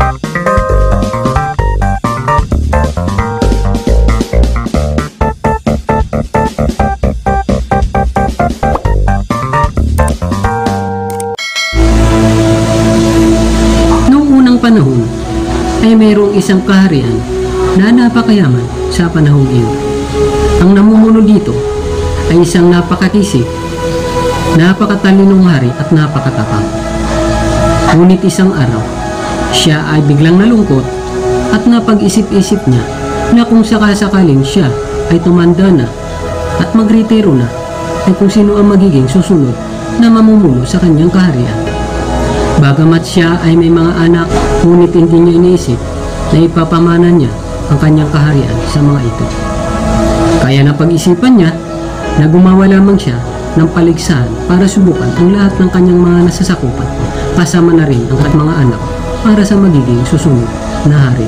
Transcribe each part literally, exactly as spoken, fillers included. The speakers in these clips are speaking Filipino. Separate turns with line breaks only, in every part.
Panahon ay mayroong isang kaharian na napakayaman sa panahong iyon. Ang namumuno dito ay isang napakakisig, napakatalinong hari at napakatapang. Ngunit isang araw, siya ay biglang nalungkot at napag-isip-isip niya na kung sakasakaling siya ay tumanda na at magretiro na, ay kung sino ang magiging susunod na mamumuno sa kanyang kaharian. Bagamat siya ay may mga anak, ngunit hindi niya iniisip na ipapamana niya ang kanyang kaharian sa mga ito. Kaya napag-isipan niya na gumawa lamang siya ng paligsahan para subukan ang lahat ng kanyang mga nasasakupan, kasama na rin ang kanyang mga anak para sa magiging susunod na hari.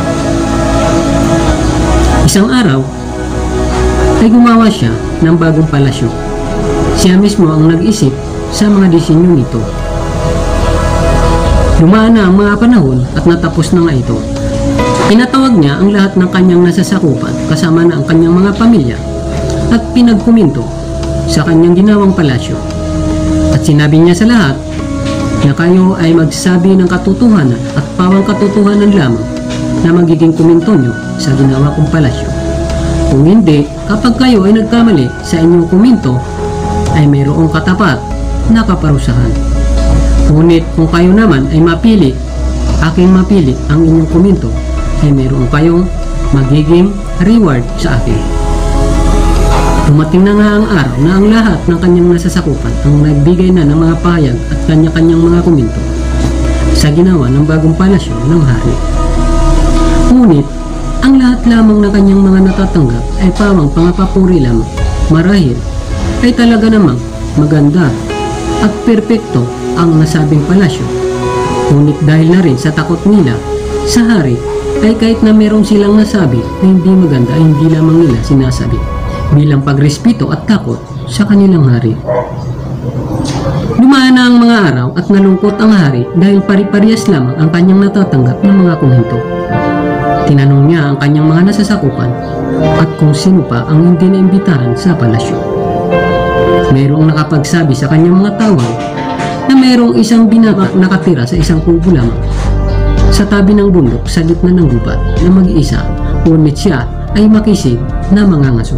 Isang araw ay gumawa siya ng bagong palasyo. Siya mismo ang nag-isip sa mga disenyo nito. Dumaan na ang mga panahon at natapos na nga ito. Pinatawag niya ang lahat ng kanyang nasasakupan kasama na ang kanyang mga pamilya at pinagkuminto sa kanyang ginawang palasyo. At sinabi niya sa lahat na kayo ay magsabi ng katotohanan at pawang katotohanan lamang na magiging kuminto niyo sa ginawa kong palasyo. Kung hindi, kapag kayo ay nagkamali sa inyong kuminto, ay mayroong katapat na kaparusahan. Ngunit kung kayo naman ay mapili, aking mapili ang inyong kuminto, ay mayroon kayong magiging reward sa akin. Dumating na nga ang araw na ang lahat ng kanyang nasasakupan ang nagbigay na ng mga pahayag at kanya-kanyang mga kuminto sa ginawa ng bagong palasyo ng hari. Ngunit, ang lahat lamang ng kanyang mga natatanggap ay pawang pangapapuri lamang. Marahil ay talaga namang maganda at perpekto ang nasabing palasyo. Ngunit dahil na rin sa takot nila sa hari, ay kahit na meron silang nasabi na hindi maganda ay hindi lamang nila sinasabi bilang pagrespeto at takot sa kanilang hari. Dumaan na ang mga araw at nalungkot ang hari dahil pari-parehas lamang ang kanyang natatanggap ng mga kuminto. Tinanong niya ang kanyang mga nasasakupan at kung sino pa ang hindi naimbitahan sa palasyo. Mayroong nakapagsabi sa kanyang mga tawag na mayroong isang binata nakatira sa isang kubo lamang sa tabi ng bundok sa gitna ng gubat na mag-iisa, ngunit siya ay makisig na mangangaso.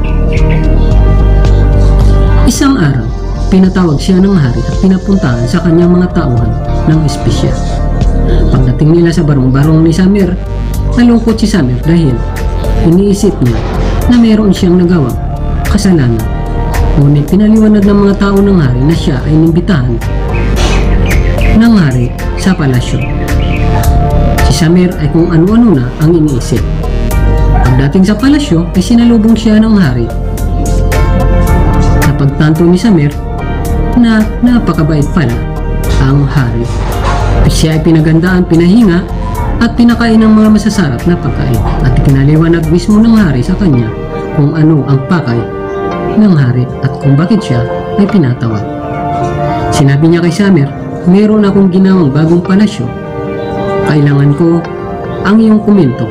Isang araw, pinatawag siya ng hari at pinapuntahan sa kanyang mga tauhan ng espesyal. Pagdating nila sa barong-barong ni Samir, nalungkot si Samir dahil iniisip niya na mayroon siyang nagawang kasalanan. Ngunit pinaliwanag ng mga tao ng hari na siya ay inimbitahan ng hari sa palasyo. Si Samir ay kung ano-ano na ang iniisip. Pagdating sa palasyo ay sinalubong siya ng hari. Napagtanto ni Samir na napakabait pala ang hari. Siya ay pinagandaan, pinahinga at pinakain ng mga masasarap na pagkain at pinaliwanag mismo ng hari sa kanya kung ano ang pakay ng hari at kung bakit siya ay pinatawag. Sinabi niya kay Samir, meron akong ginawang bagong palasyo. Kailangan ko ang iyong komento.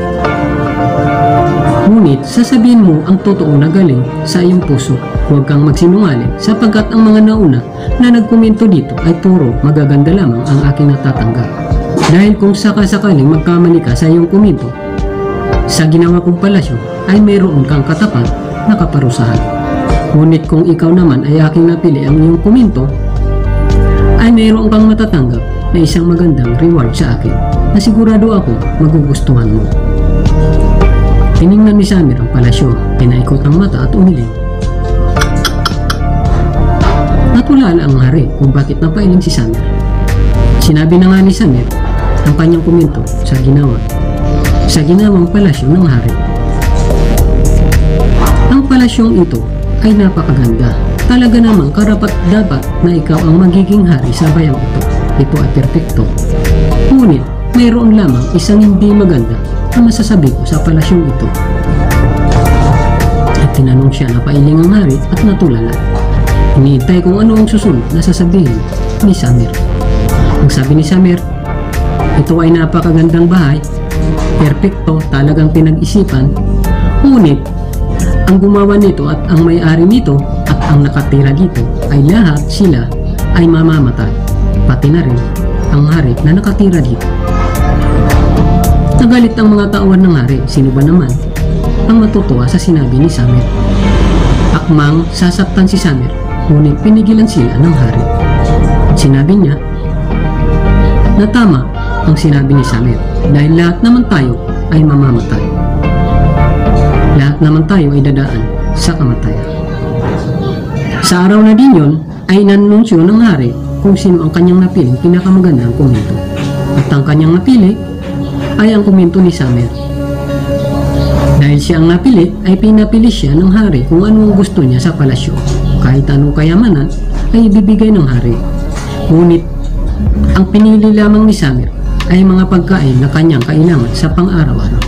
Ngunit sasabihin mo ang totoo na galing sa iyong puso. Huwag kang magsinungaling sapagkat ang mga nauna na nagkomento dito ay puro magaganda lamang ang aking natatanggap. Dahil kung sakasakaling magkamali ka sa iyong komento, sa ginawa kong palasyo ay mayroon kang katapat na kaparusahan. Ngunit kung ikaw naman ay aking napili ang iyong komento, ay mayroon kang matatanggap na isang magandang reward sa akin na sigurado ako magugustuhan mo. Tiningnan ni Samir ang palasyo, pinaikot ang mata at umiling. Natulala ang hari kung bakit napailing si Samir. Sinabi na nga ni Samir ang kanyang komento sa ginawa sa ginawang palasyo ng hari. Ang palasyong ito ay napakaganda. Talaga namang karapat dapat na ikaw ang magiging hari sa bayang ito. Ito ay perpekto. Ngunit mayroon lamang isang hindi maganda na masasabi ko sa palasyong ito. At tinanong siya na pailing ang hari at natulala. Iniintay kung ano ang susunod na sasabihin ni Samir. Ang sabi ni Samir, Ito ay napakagandang bahay, perpekto, talagang pinag-isipan, ngunit ang gumawa nito at ang may-ari nito at ang nakatira dito ay lahat sila ay mamamatay, pati na rin ang hari na nakatira dito. Nagalit ang mga tauhan ng hari. Sino ba naman ang matutuwa sa sinabi ni Samer? Akmang sasaktan si Samer, ngunit pinigilan sila ng hari. Sinabi niya na tama ang sinabi ni Samer, dahil lahat naman tayo ay mamamatay. Lahat naman tayo ay dadaan sa kamatayan. Sa araw na din yun ay nanunsyo ng hari kung sino ang kanyang napiling pinakamagandang komento. At ang kanyang napili ay ang komento ni Samer. Dahil siya ang napili ay pinapili siya ng hari kung ano ang gusto niya sa palasyo. Kahit anong kayamanan ay ibibigay ng hari. Ngunit ang pinili lamang ni Samer ay mga pagkain na kanyang kailangan sa pang-araw-araw.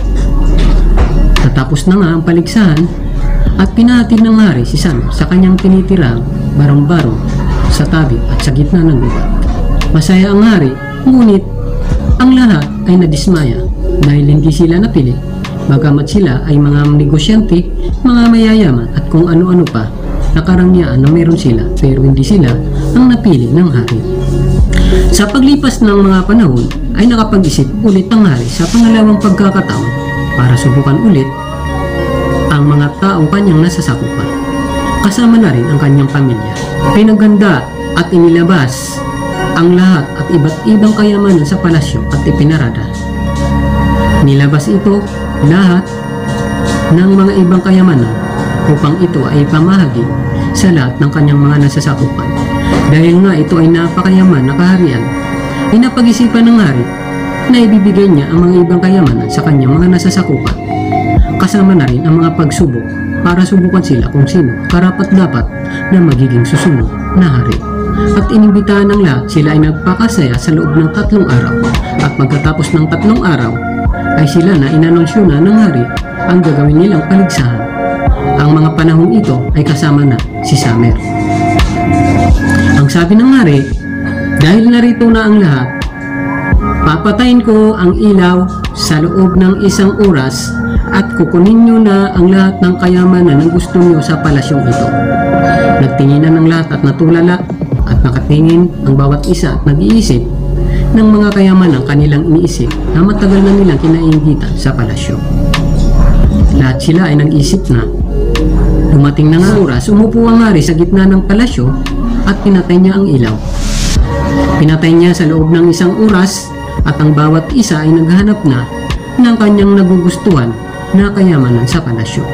Natapos na nga ang paligsahan at pinahatid ng hari si Samer sa kanyang tinitirang barong-barong sa tabi at sa gitna ng gubat. Masaya ang hari, ngunit ang lahat ay nadismaya dahil hindi sila napili, bagamat sila ay mga negosyante, mga mayayaman at kung ano-ano pa na karangyaan na meron sila, pero hindi sila ang napili ng hari. Sa paglipas ng mga panahon ay nakapag-isip ulit ang hari sa pangalawang pagkakataon para subukan ulit ang mga taong kanyang nasasakupan, kasama na rin ang kanyang pamilya. Pinaganda at inilabas ang lahat at iba't ibang kayamanan sa palasyo at ipinarada. Nilabas ito lahat ng mga ibang kayamanan upang ito ay pamahagi sa lahat ng kanyang mga nasasakupan. Dahil nga ito ay napakayaman na kaharian, ay napag-isipan ng hari na ibibigay niya ang mga ibang kayamanan sa kanyang mga nasasakupan, kasama na rin ang mga pagsubok para subukan sila kung sino karapat-dapat na magiging susunod na hari. At inimbitahan ng lahat, sila ay nagpakasaya sa loob ng tatlong araw, at pagkatapos ng tatlong araw ay sila na inanunsyo na ng hari ang gagawin nilang paligsahan. Ang mga panahong ito ay kasama na si Samer. Ang sabi ng hari, dahil narito na ang lahat, papatayin ko ang ilaw sa loob ng isang oras at kukunin nyo na ang lahat ng kayamanan ng gusto nyo sa palasyong ito. Nagtinginan ng lahat at natulala at nakatingin ang bawat isa at nag-iisip ng mga kayamanan kanilang iniisip na matagal na nilang kinainggitan sa palasyo. Lahat sila ay nag-isip na. Dumating na nga oras, umupo ang hari sa gitna ng palasyo at pinatay niya ang ilaw. Pinatay niya sa loob ng isang oras at ang bawat isa ay naghahanap na ng kanyang nagugustuhan na kayamanan sa palasyo.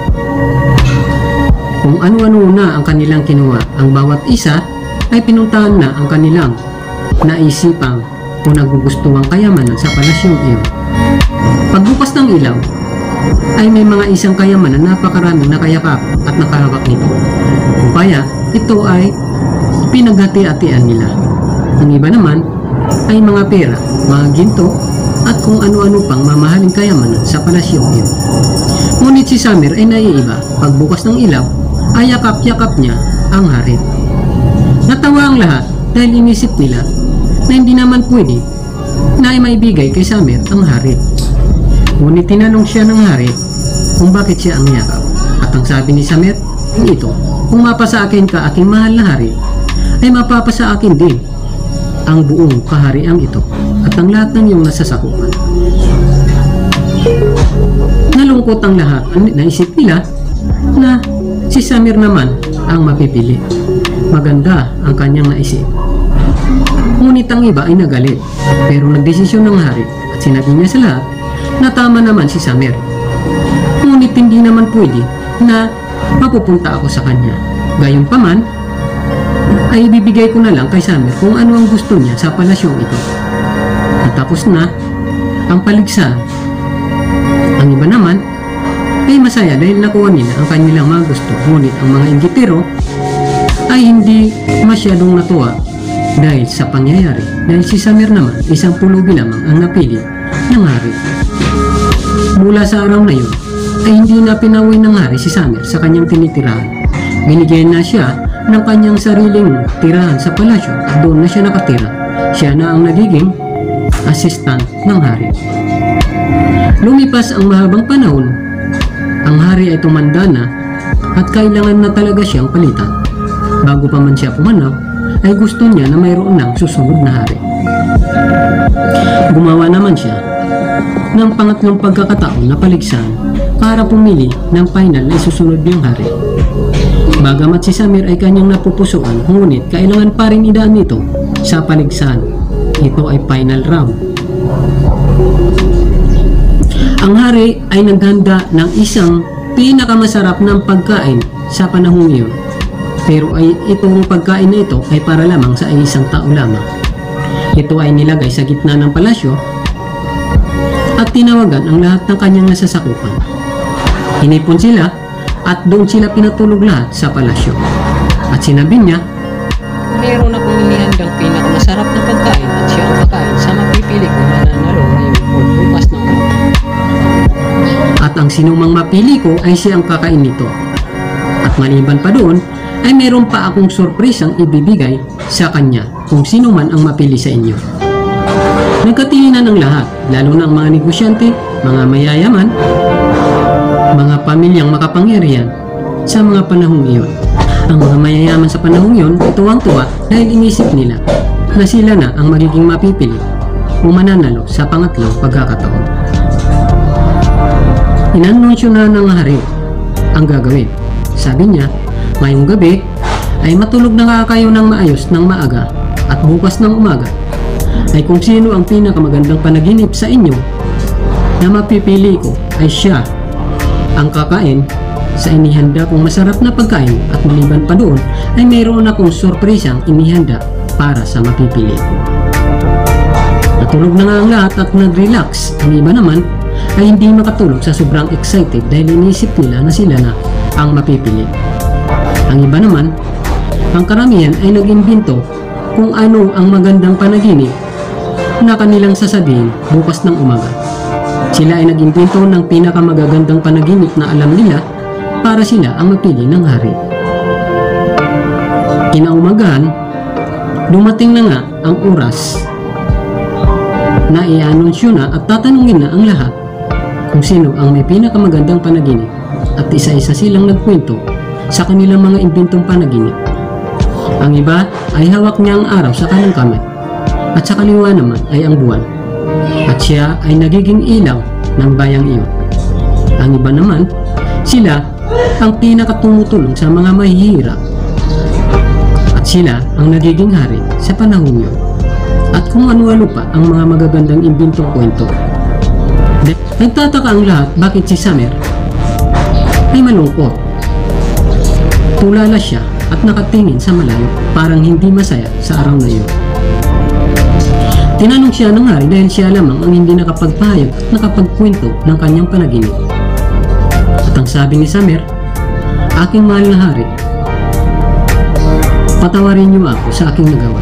Kung ano-ano na ang kanilang kinuha, ang bawat isa ay pinuntahan na ang kanilang naisipang o nagugustuhang kayamanan sa palasyong iyon. Pagbukas ng ilaw, ay may mga isang kayamanan na napakaraming nakayakap at nakahawak nito. Kaya ito ay pinaghati-hatian nila. Ang iba naman ay mga pera, mga ginto at kung ano-ano pang mamahaling kayamanan sa palasyong iyon. Ngunit si Samer ay naiiba. Pagbukas ng ilaw ay yakap-yakap niya ang hari. Natawa ang lahat dahil inisip nila na hindi naman pwede na ay maibigay kay Samer ang hari. Ngunit tinanong siya ng hari kung bakit siya ang yakap. At ang sabi ni Samer, ito, kung mapasa akin ka aking mahal na hari, ay mapapasa akin din ang buong kahariang ito at ang lahat ng iyong nasasakupan. Nalungkot ang lahat. Naisip nila na si Samer naman ang mapipili. Maganda ang kanyang naisip. Ngunit ang iba ay nagalit. Pero nagdesisyon ng hari at sinabi niya sa lahat na tama naman si Samer. Ngunit hindi naman pwede na mapupunta ako sa kanya. Gayunpaman, ay ibibigay ko na lang kay Samer kung ano ang gusto niya sa palasyong ito. Natapos na ang paligsahan. Ang iba naman ay masaya dahil nakuha nila ang kanilang mga gusto. Ngunit ang mga inggitero ay hindi masyadong natuwa dahil sa pangyayari. Dahil si Samer naman, isang pulubi lamang ang napili ng hari. Mula sa araw na yun, ay hindi na pinauwi ng hari si Samer sa kanyang tinitirahan. Binigyan na siya ng kanyang sariling tirahan sa palasyo at doon na siya nakatira. Siya na ang nagiging assistant ng hari. Lumipas ang mahabang panahon, ang hari ay tumanda na at kailangan na talaga siyang palitan. Bago pa man siya pumanap, ay gusto niya na mayroon ng susunod na hari. Gumawa naman siya ng pangatlong pagkakataon na paligsahan para pumili ng final na isusunod niyang hari. Bagamat si Samir ay kanyang napupusuan, ngunit kailangan pa rin idaan ito sa paligsahan. Ito ay final round. Ang hari ay naghanda ng isang pinakamasarap ng pagkain sa panahong iyon. Pero ay itong pagkain na ito ay para lamang sa isang tao lamang. Ito ay nilagay sa gitna ng palasyo at tinawagan ang lahat ng kanyang nasasakupan. Hinipon sila at doon sila pinatulog lahat sa palasyo. At sinabi niya, meron akong inihandang pinakamasarap na pagkain at siya ang kakain sa mapipili kong mananalo ngayon o bukas ng umaga. At ang sinumang mapili ko ay siya ang kakain nito. At maliban pa doon, ay meron pa akong sorpresang ibibigay sa kanya kung sino man ang mapili sa inyo. Nagkatinginan ang lahat, lalo na ang mga negosyante, mga mayayaman, mga pamilyang makapangyarihan sa mga panahong iyon. Ang mga mayayaman sa panahong iyon ay tuwang-tuwa dahil inisip nila na sila na ang magiging mapipili o mananalo sa pangatlong pagkakataon. Inanunsyo na ng hari ang gagawin. Sabi niya, ngayong gabi ay matulog na nga kayo ng maayos ng maaga at bukas ng umaga ay kung sino ang pinakamagandang panaginip sa inyo na mapipili ko ay siya ang kakain sa inihanda kong masarap na pagkain at maliban pa doon ay mayroon akong sorpresang inihanda para sa mapipili ko. Natulog na nga ang lahat at nag-relax. Ang iba naman ay hindi makatulog sa sobrang excited dahil inisip nila na sila na ang mapipili. Ang iba naman, ang karamihan ay nag-imbento kung ano ang magandang panaginip na kanilang sasabihin bukas ng umaga. Sila ay nag-imbento ng pinakamagagandang panaginip na alam nila para sila ang mapili ng hari. Kinaumagahan, dumating na nga ang oras na i-anunsyo na at tatanungin na ang lahat kung sino ang may pinakamagandang panaginip at isa-isa silang nagkwento sa kanilang mga imbentong panaginip. Ang iba ay hawak niya ang araw sa kanang kamay at sa kaliwa naman ay ang buwan at siya ay nagiging ilaw ng bayang iyon. Ang iba naman, sila ang pinakatumutulong sa mga mahihirap at sila ang nagiging hari sa panahon iyon at kung ano-ano pa ang mga magagandang imbentong kwento. Nagtataka ang lahat bakit si Samir ay malungkot. Tulala siya at nakatingin sa malayo, parang hindi masaya sa araw na iyon. Tinanong siya ng hari dahil siya lamang ang hindi nakapagpahayag at nakapagkwento ng kanyang panaginip. At ang sabi ni Samir, aking mahal na hari, patawarin niyo ako sa aking nagawa.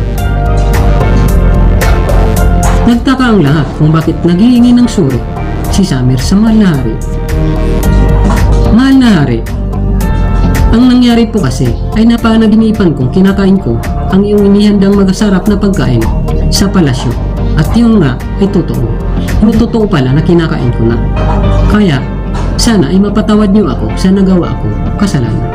Nagtaka ang lahat kung bakit naghihingi ng suri si Samir sa mahal na hari. Mahal na hari, ang nangyari po kasi ay napanaginipan kong kinakain ko ang iyong inihandang magasarap na pagkain sa palasyo at yun nga ay totoo. Yung totoo pala na kinakain ko na. Kaya sana ay mapatawad niyo ako sa nagawa ko kasalanan.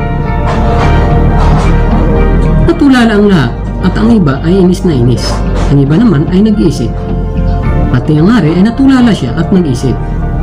Natulala ang lahat at ang iba ay inis na inis. Ang iba naman ay nag-iisip. Pati ang hari ay natulala siya at nag-isip.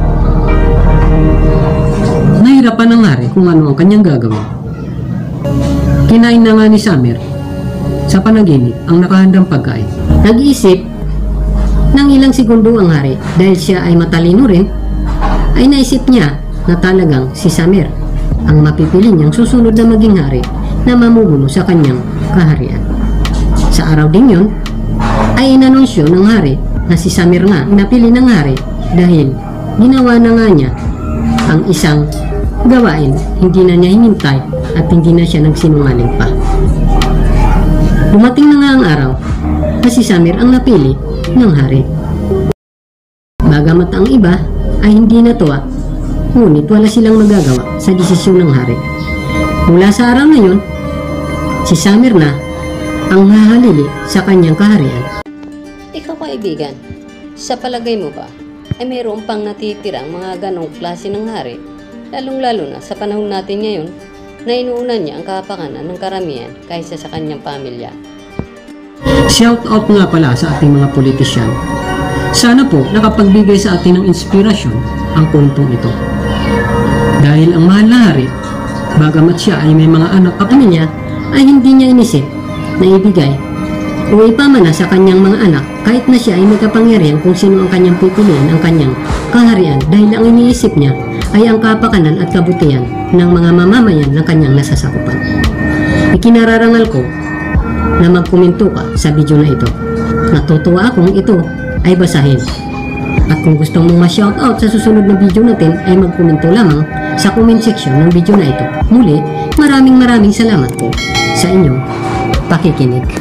Nahirapan ang hari kung ano ang kanyang gagawin. Kinain na nga ni Samir sa panaginip ang nakahandang pagkain. Nag-iisip ng ilang segundo ang hari dahil siya ay matalino rin, ay naisip niya na talagang si Samir ang mapipili niyang susunod na maging hari na mamumuno sa kanyang kaharian. Sa araw din yun, ay inanunsyo ng hari na si Samir nga napili ng hari dahil ginawa na nga niya ang isang gawain, hindi na niya hinintay at hindi na siya nagsinungaling pa. Dumating na nga ang araw na si Samir ang napili ng hari. Bagamat ang iba ay hindi natuwa, ngunit wala silang magagawa sa desisyon ng hari. Mula sa araw na yun, si Samir na ang hahalili sa kanyang kaharian.
Ikaw kaibigan, Sa palagay mo ba, ay mayroon pang natitirang mga ganong klase ng hari, lalong-lalo na sa panahon natin ngayon na inuunan niya ang kapakanan ng karamihan kaysa sa kanyang pamilya?
Shout out nga pala sa ating mga politisyan. Sana po nakapagbigay sa atin ng inspirasyon ang puntong ito. Dahil ang mahal na hari, bagamat siya ay may mga anak at ano niya, ay hindi niya inisip na ibigay o ipamana sa kanyang mga anak kahit na siya ay may kapangyarihan kung sino ang kanyang pipiliin ang kanyang kaharian, dahil ang iniisip niya ay ang kapakanan at kabutihan ng mga mamamayan ng kanyang nasasakupan. Ikinararangal ko na magkomento ka sa video na ito. Natutuwa akong ito ay basahin. At kung gusto mong ma-shoutout sa susunod na video natin ay magkomento lamang sa comment section ng video na ito. Muli, maraming maraming salamat po sa inyong pakikinig.